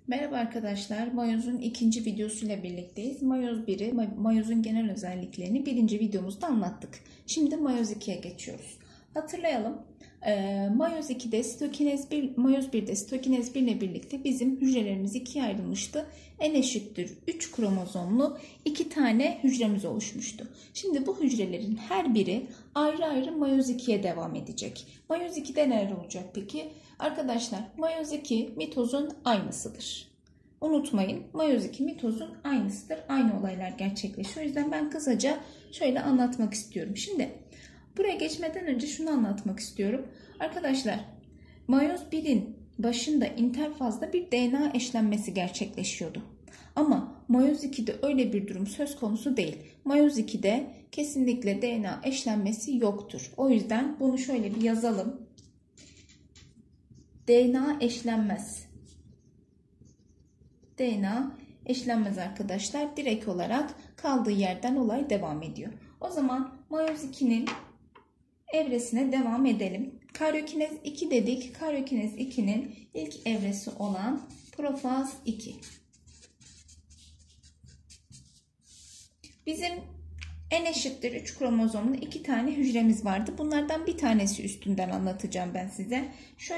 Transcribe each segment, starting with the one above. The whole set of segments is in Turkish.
Merhaba arkadaşlar, mayozun ikinci videosuyla birlikteyiz. Mayoz 1'i, mayozun genel özelliklerini birinci videomuzda anlattık. Şimdi mayoz 2'ye geçiyoruz. Hatırlayalım, mayoz 2'de mayoz 1'de sitokinez 1 ile birlikte bizim hücrelerimiz ikiye ayrılmıştı. N eşittir 3 kromozomlu 2 tane hücremiz oluşmuştu. Şimdi bu hücrelerin her biri ayrı ayrı mayoz 2'ye devam edecek. Mayoz 2'de neler olacak peki? Arkadaşlar, mayoz 2 mitozun aynısıdır. Unutmayın, mayoz 2 mitozun aynısıdır. Aynı olaylar gerçekleşiyor. O yüzden ben kısaca şöyle anlatmak istiyorum. Şimdi buraya geçmeden önce şunu anlatmak istiyorum. Arkadaşlar, mayoz 1'in başında interfazda bir DNA eşlenmesi gerçekleşiyordu. Ama mayoz 2'de öyle bir durum söz konusu değil. Mayoz 2'de kesinlikle DNA eşlenmesi yoktur. O yüzden bunu şöyle bir yazalım. DNA eşlenmez. DNA eşlenmez arkadaşlar. Direkt olarak kaldığı yerden olay devam ediyor. O zaman mayoz 2'nin evresine devam edelim. Karyokinez 2 dedik. Karyokinez 2'nin ilk evresi olan profaz 2. Bizim N eşittir 3 kromozomlu 2 tane hücremiz vardı. Bunlardan bir tanesi üstünden anlatacağım ben size.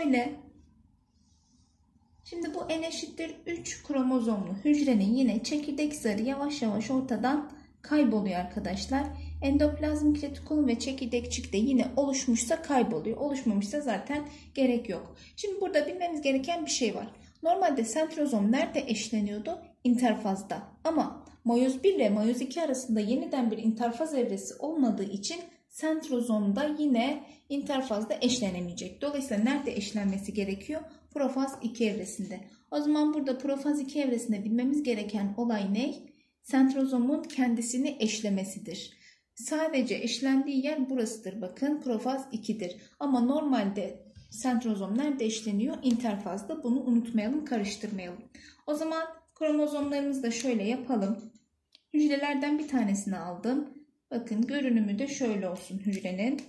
Şimdi bu N eşittir 3 kromozomlu hücrenin yine çekirdek zarı yavaş yavaş ortadan kayboluyor arkadaşlar. Endoplazmik retikulum ve çekirdekçik de yine oluşmuşsa kayboluyor. Oluşmamışsa zaten gerek yok. Şimdi burada bilmemiz gereken bir şey var. Normalde sentrozom nerede eşleniyordu? İnterfazda. Ama mayoz 1 ile mayoz 2 arasında yeniden bir interfaz evresi olmadığı için sentrozomda yine interfazda eşlenemeyecek. Dolayısıyla nerede eşlenmesi gerekiyor? Profaz 2 evresinde. O zaman burada profaz 2 evresinde bilmemiz gereken olay ne? Sentrozomun kendisini eşlemesidir. Sadece eşlendiği yer burasıdır. Bakın profaz 2'dir. Ama normalde sentrozom nerede eşleniyor? İnterfazda. Bunu unutmayalım, karıştırmayalım. O zaman kromozomlarımızı da şöyle yapalım. Hücrelerden bir tanesini aldım. Bakın görünümü de şöyle olsun hücrenin.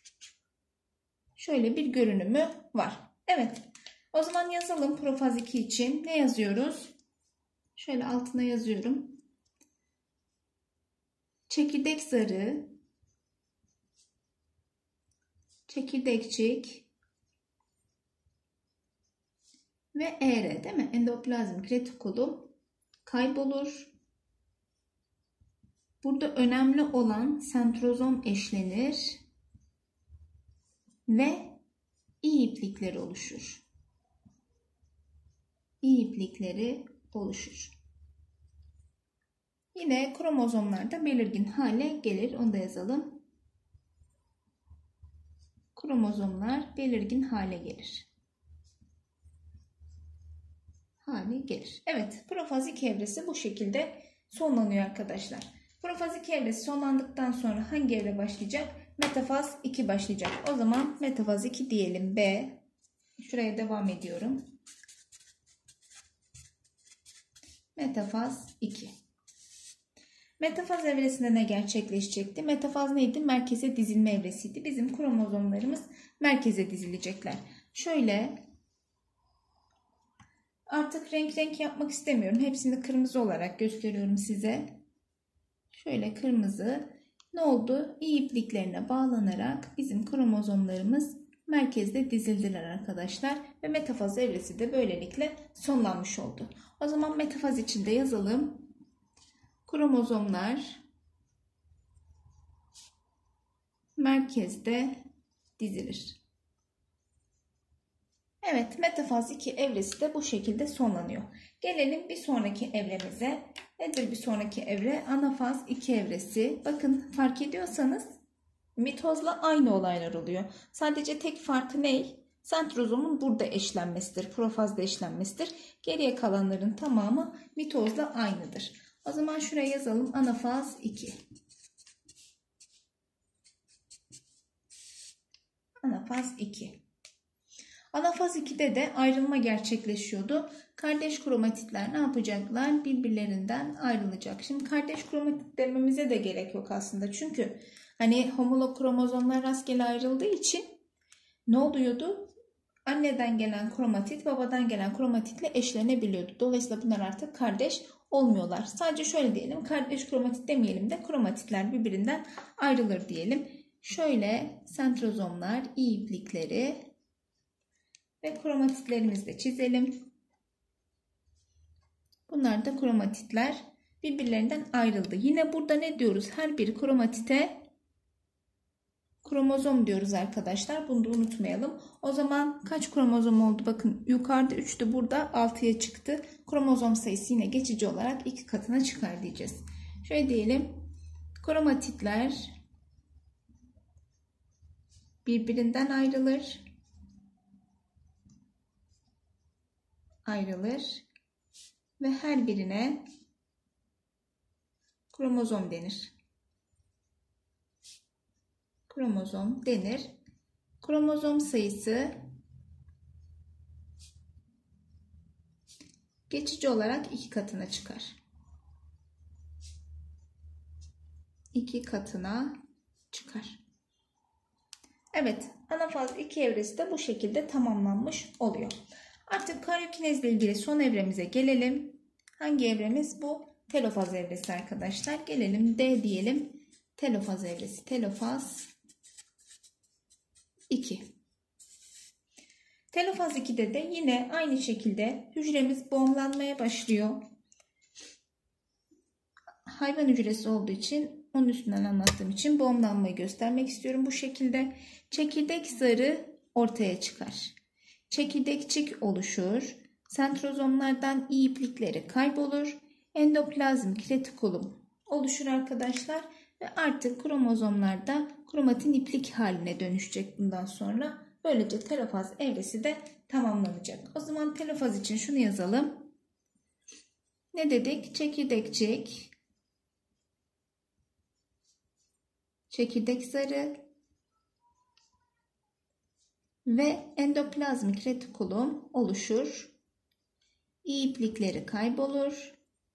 Şöyle bir görünümü var. Evet. O zaman yazalım profaz 2 için. Ne yazıyoruz? Şöyle altına yazıyorum. Çekirdek zarı, çekirdekçik ve ER değil mi? Endoplazmik retikulum kaybolur. Burada önemli olan sentrozom eşlenir ve İ iplikleri oluşur. İ iplikleri oluşur. Yine kromozomlar da belirgin hale gelir. Onu da yazalım. Kromozomlar belirgin hale gelir. Evet, profaz 2 evresi bu şekilde sonlanıyor arkadaşlar. Profaz 2 evresi sonlandıktan sonra hangi evre başlayacak? Metafaz 2 başlayacak. O zaman metafaz 2 diyelim B. Şuraya devam ediyorum. Metafaz 2. Metafaz evresinde ne gerçekleşecekti? Metafaz neydi? Merkeze dizilme evresiydi. Bizim kromozomlarımız merkeze dizilecekler. Şöyle artık renk yapmak istemiyorum. Hepsini kırmızı olarak gösteriyorum size. Şöyle kırmızı. Ne oldu? İ ipliklerine bağlanarak bizim kromozomlarımız merkezde dizildiler arkadaşlar. Ve metafaz evresi de böylelikle sonlanmış oldu. O zaman metafaz için de yazalım. Kromozomlar merkezde dizilir. Evet, metafaz 2 evresi de bu şekilde sonlanıyor. Gelelim bir sonraki evremize. Nedir bir sonraki evre? Anafaz 2 evresi. Bakın fark ediyorsanız mitozla aynı olaylar oluyor. Sadece tek farkı ne? Sentrozomun burada eşlenmesidir. Profazda eşlenmesidir. Geriye kalanların tamamı mitozla aynıdır. O zaman şuraya yazalım. Anafaz 2. Anafaz 2. Anafaz 2'de de ayrılma gerçekleşiyordu. Kardeş kromatitler ne yapacaklar? Birbirlerinden ayrılacak. Şimdi kardeş kromatit dememize de gerek yok aslında. Çünkü hani homolog kromozomlar rastgele ayrıldığı için ne oluyordu? anneden gelen kromatit babadan gelen kromatitle eşlenebiliyordu. Dolayısıyla bunlar artık kardeş olmuyorlar. Sadece şöyle diyelim, kardeş kromatit demeyelim de kromatitler birbirinden ayrılır diyelim. Şöyle sentrozomlar, iyi iplikleri ve kromatitlerimizi de çizelim. Bunlar da kromatitler birbirlerinden ayrıldı. Yine burada ne diyoruz? Her bir kromatite kromozom diyoruz arkadaşlar. Bunu da unutmayalım. O zaman kaç kromozom oldu? Bakın yukarıda 3'tü, burada 6'ya çıktı. Kromozom sayısı yine geçici olarak 2 katına çıkar diyeceğiz. Şöyle diyelim. Kromatitler birbirinden ayrılır ve her birine kromozom denir. Kromozom denir. Kromozom sayısı geçici olarak 2 katına çıkar. 2 katına çıkar. Evet, anafaz 2 evresi de bu şekilde tamamlanmış oluyor. Artık karyokinez ile ilgili son evremize gelelim. Hangi evremiz bu? Telofaz evresi arkadaşlar. Gelelim D diyelim. Telofaz evresi. Telofaz 2. Telofaz 2'de de yine aynı şekilde hücremiz boğumlanmaya başlıyor. Hayvan hücresi olduğu için, onun üstünden anlattığım için boğumlanmayı göstermek istiyorum bu şekilde. Çekirdek zarı ortaya çıkar. Çekirdekçik oluşur. Sentrozomlardan iyi iplikleri kaybolur. Endoplazmik retikulum oluşur arkadaşlar. Ve artık kromozomlarda kromatin iplik haline dönüşecek bundan sonra. Böylece telofaz evresi de tamamlanacak. O zaman telofaz için şunu yazalım. Ne dedik? Çekirdekçik, çekirdek zarı ve endoplazmik retikulum oluşur. İyi iplikleri kaybolur.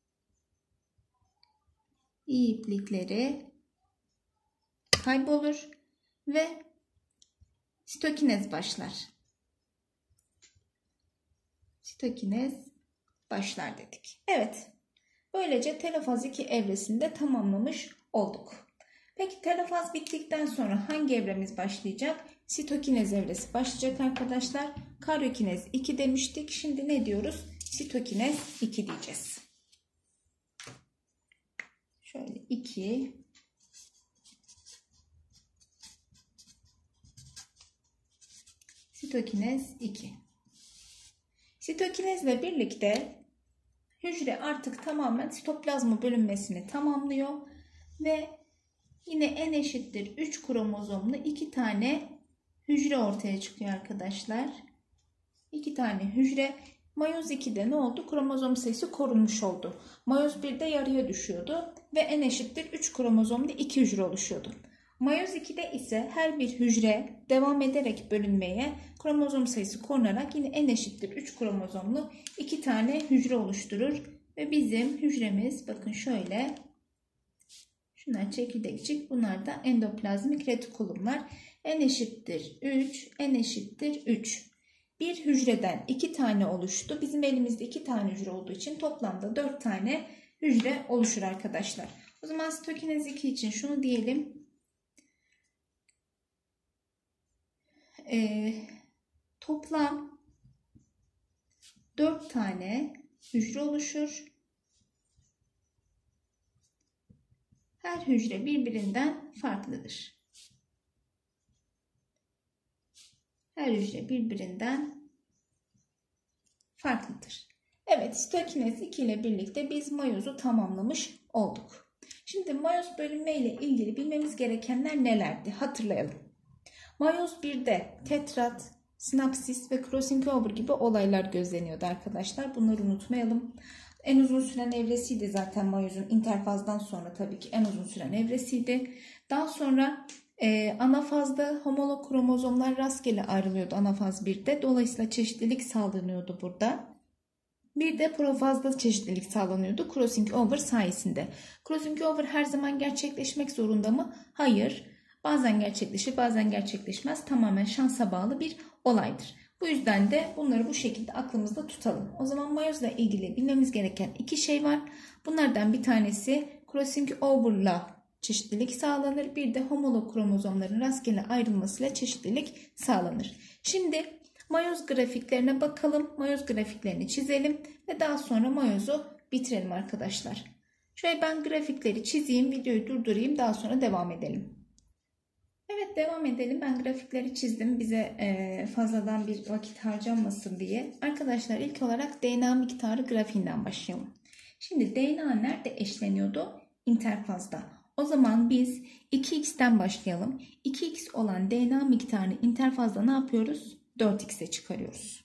İyi iplikleri kaybolur ve sitokinez başlar. Sitokinez başlar dedik. Evet. Böylece telofaz 2 evresini de tamamlamış olduk. Peki telofaz bittikten sonra hangi evremiz başlayacak? Sitokinez evresi başlayacak arkadaşlar. Karyokinez 2 demiştik. Şimdi ne diyoruz? Sitokinez 2 diyeceğiz. Şöyle 2. Sitokinez 2. Sitokinezle birlikte hücre artık tamamen sitoplazma bölünmesini tamamlıyor ve yine n eşittir 3 kromozomlu 2 tane hücre ortaya çıkıyor arkadaşlar. 2 tane hücre. Mayoz 2'de ne oldu? Kromozom sayısı korunmuş oldu. Mayoz 1'de yarıya düşüyordu ve n eşittir 3 kromozomlu 2 hücre oluşuyordu. Mayoz 2'de ise her bir hücre devam ederek bölünmeye, kromozom sayısı korunarak yine n eşittir 3 kromozomlu 2 tane hücre oluşturur. Ve bizim hücremiz bakın şöyle, şunlar çekirdekçik, bunlar da endoplazmik retikulumlar. N eşittir 3, n eşittir 3. Bir hücreden 2 tane oluştu. Bizim elimizde 2 tane hücre olduğu için toplamda 4 tane hücre oluşur arkadaşlar. O zaman sitokinez 2 için şunu diyelim. Toplam 4 tane hücre oluşur. Her hücre birbirinden farklıdır. Her hücre birbirinden farklıdır. Evet, sitokinez 2 ile birlikte biz mayozu tamamlamış olduk. Şimdi mayoz bölünme ile ilgili bilmemiz gerekenler nelerdi? Hatırlayalım. Mayoz 1'de tetrat, sinapsis ve crossing over gibi olaylar gözleniyordu arkadaşlar. Bunları unutmayalım. En uzun süren evresiydi zaten mayozun, interfazdan sonra tabii ki en uzun süren evresiydi. Daha sonra anafazda homolog kromozomlar rastgele ayrılıyordu anafaz 1'de. Dolayısıyla çeşitlilik sağlanıyordu burada. Bir de profazda çeşitlilik sağlanıyordu crossing over sayesinde. Crossing over her zaman gerçekleşmek zorunda mı? Hayır. Bazen gerçekleşir, bazen gerçekleşmez. Tamamen şansa bağlı bir olaydır. Bu yüzden de bunları bu şekilde aklımızda tutalım. O zaman meyozla ilgili bilmemiz gereken iki şey var. Bunlardan bir tanesi crossing over'la çeşitlilik sağlanır. Bir de homolog kromozomların rastgele ayrılmasıyla çeşitlilik sağlanır. Şimdi meyoz grafiklerine bakalım. Meyoz grafiklerini çizelim ve daha sonra meyozu bitirelim arkadaşlar. Şöyle ben grafikleri çizeyim, videoyu durdurayım, daha sonra devam edelim. Evet, devam edelim. Ben grafikleri çizdim bize fazladan bir vakit harcanmasın diye. Arkadaşlar ilk olarak DNA miktarı grafiğinden başlayalım. Şimdi DNA nerede eşleniyordu? İnterfazda. O zaman biz 2x'ten başlayalım. 2x olan DNA miktarını interfazda ne yapıyoruz? 4x'e çıkarıyoruz.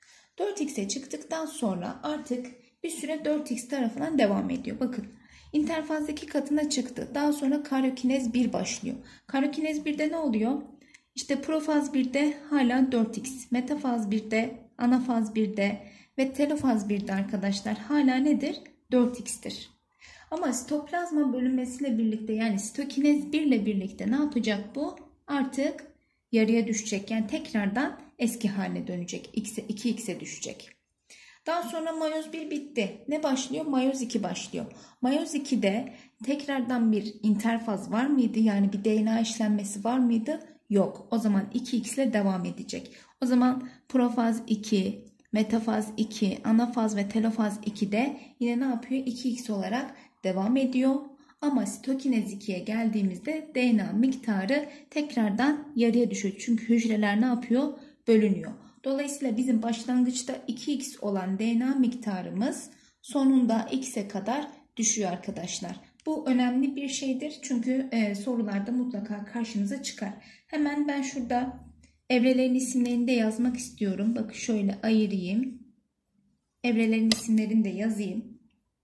4x'e çıktıktan sonra artık bir süre 4x tarafından devam ediyor. Bakın. İnterfazdaki katına çıktı. Daha sonra karyokinez 1 başlıyor. Karyokinez 1'de ne oluyor? İşte profaz 1'de hala 4x. Metafaz 1'de, anafaz 1'de ve telofaz 1'de arkadaşlar hala nedir? 4x'tir. Ama sitoplazma bölünmesiyle birlikte yani sitokinez 1 ile birlikte ne yapacak bu? Artık yarıya düşecek. Yani tekrardan eski haline dönecek. 2x'e düşecek. Daha sonra meyoz 1 bitti. Ne başlıyor? Meyoz 2 başlıyor. Meyoz 2'de tekrardan bir interfaz var mıydı? Yani bir DNA işlenmesi var mıydı? Yok. O zaman 2x ile devam edecek. O zaman profaz 2, metafaz 2, anafaz ve telofaz 2'de yine ne yapıyor? 2x olarak devam ediyor. Ama sitokinez 2'ye geldiğimizde DNA miktarı tekrardan yarıya düşüyor. Çünkü hücreler ne yapıyor? Bölünüyor. Dolayısıyla bizim başlangıçta 2x olan DNA miktarımız sonunda x'e kadar düşüyor arkadaşlar. Bu önemli bir şeydir çünkü sorularda mutlaka karşınıza çıkar. Hemen ben şurada evrelerin isimlerini de yazmak istiyorum. Bakın şöyle ayırayım. Evrelerin isimlerini de yazayım.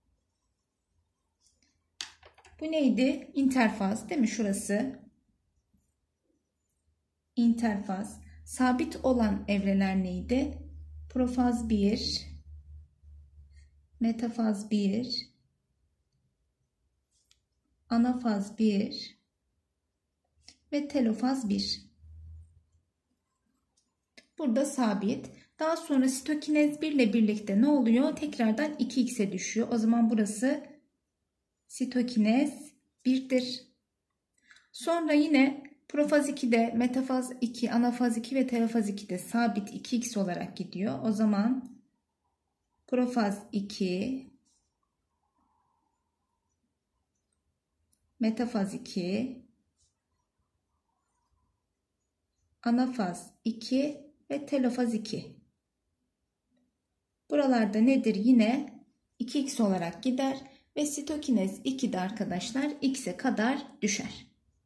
Bu neydi? İnterfaz değil mi? Şurası. İnterfaz. Sabit olan evreler neydi? Profaz 1, metafaz 1, anafaz 1 ve telofaz 1. Burada sabit. Daha sonra sitokinez 1 ile birlikte ne oluyor? Tekrardan 2x'e düşüyor. O zaman burası sitokinez 1'dir. Sonra yine profaz 2'de, metafaz 2, anafaz 2 ve telofaz 2'de sabit 2x olarak gidiyor. O zaman profaz 2, metafaz 2, anafaz 2 ve telofaz 2. Buralarda nedir? Yine 2x olarak gider ve sitokinez 2'de arkadaşlar x'e kadar düşer.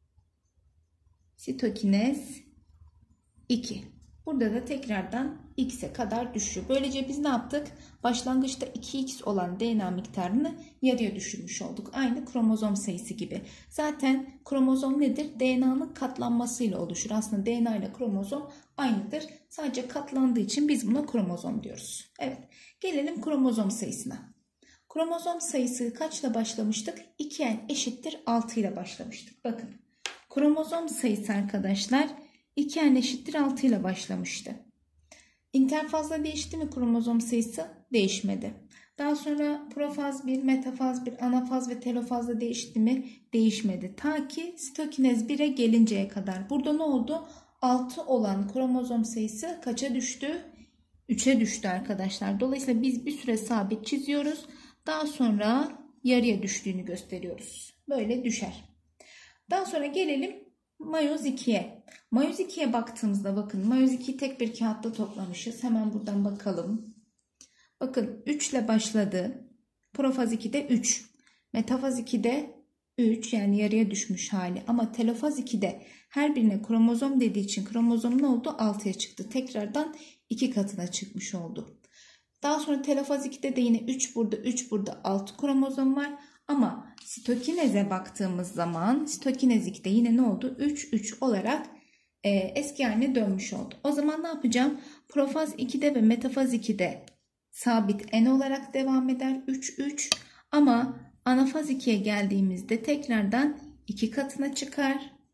Sitokinez 2. Burada da tekrardan x'e kadar düşüyor. Böylece biz ne yaptık? Başlangıçta 2x olan DNA miktarını yarıya düşürmüş olduk. Aynı kromozom sayısı gibi. Zaten kromozom nedir? DNA'nın katlanmasıyla oluşur. Aslında DNA ile kromozom aynıdır. Sadece katlandığı için biz buna kromozom diyoruz. Evet. Gelelim kromozom sayısına. Kromozom sayısı kaçla başlamıştık? 2n eşittir 6 ile başlamıştık. Bakın. Kromozom sayısı arkadaşlar 2n eşittir 6 ile başlamıştı. İnterfazda değişti mi kromozom sayısı? Değişmedi. Daha sonra profaz 1, metafaz 1, anafaz ve telofazda değişti mi? Değişmedi. Ta ki sitokinez 1'e gelinceye kadar. Burada ne oldu? 6 olan kromozom sayısı kaça düştü? 3'e düştü arkadaşlar. Dolayısıyla biz bir süre sabit çiziyoruz. Daha sonra yarıya düştüğünü gösteriyoruz. Böyle düşer. Daha sonra gelelim meyoz 2'ye. Meyoz 2'ye baktığımızda bakın meyoz 2'yi tek bir kağıtta toplamışız. Hemen buradan bakalım. Bakın 3 ile başladı. Profaz 2'de 3. Metafaz 2'de 3 yani yarıya düşmüş hali. Ama telofaz 2'de her birine kromozom dediği için kromozom ne oldu? 6'ya çıktı. Tekrardan 2 katına çıkmış oldu. Daha sonra telofaz 2'de de yine 3 burada 3 burada 6 kromozom var. Ama sitokineze baktığımız zaman sitokinez 2'de yine ne oldu? 3 3 olarak eski haline dönmüş oldu. O zaman ne yapacağım? Profaz 2'de ve metafaz 2'de sabit n olarak devam eder. 3 3 ama anafaz 2'ye geldiğimizde tekrardan 2 katına çıkar.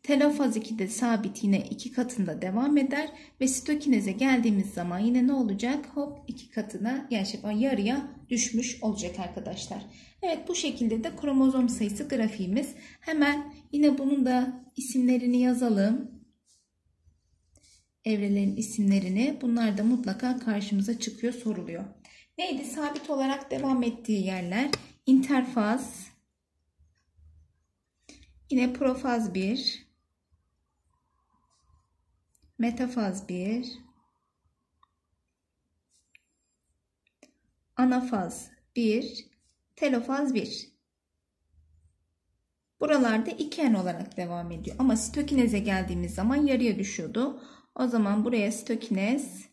Telofaz 2'de sabit yine 2 katında devam eder ve sitokineze geldiğimiz zaman yine ne olacak? Hop 2 katına yani yarıya düşmüş olacak arkadaşlar. Evet, bu şekilde de kromozom sayısı grafiğimiz. Hemen yine bunun da isimlerini yazalım. Evrelerin isimlerini. Bunlar da mutlaka karşımıza çıkıyor, soruluyor. Neydi? Sabit olarak devam ettiği yerler. İnterfaz. Yine profaz 1. Metafaz 1. Anafaz 1. Telofaz 1. Buralarda 2N olarak devam ediyor. Ama sitokineze geldiğimiz zaman yarıya düşüyordu. O zaman buraya sitokinez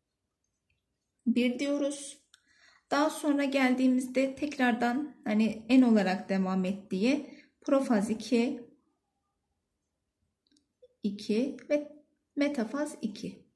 1 diyoruz. Daha sonra geldiğimizde tekrardan hani N olarak devam ettiği profaz 2, 2 ve metafaz 2.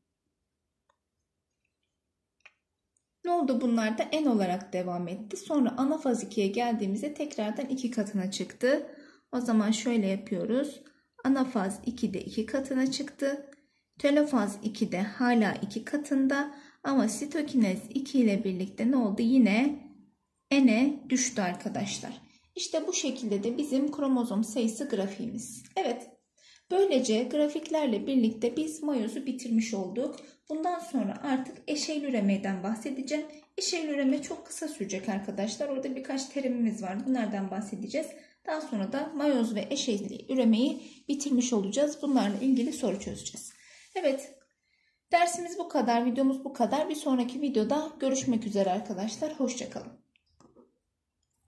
Ne oldu? Bunlar da N olarak devam etti. Sonra anafaz 2'ye geldiğimizde tekrardan 2 katına çıktı. O zaman şöyle yapıyoruz. Anafaz 2'de 2 katına çıktı. Telofaz 2'de hala 2 katında. Ama sitokinez 2 ile birlikte ne oldu? Yine N'e düştü arkadaşlar. İşte bu şekilde de bizim kromozom sayısı grafiğimiz. Evet. Böylece grafiklerle birlikte biz mayozu bitirmiş olduk. Bundan sonra artık eşeyli üremeden bahsedeceğim. Eşeyli üreme çok kısa sürecek arkadaşlar. Orada birkaç terimimiz var. Bunlardan bahsedeceğiz. Daha sonra da mayoz ve eşeyli üremeyi bitirmiş olacağız. Bunlarla ilgili soru çözeceğiz. Evet, dersimiz bu kadar, videomuz bu kadar. Bir sonraki videoda görüşmek üzere arkadaşlar. Hoşça kalın.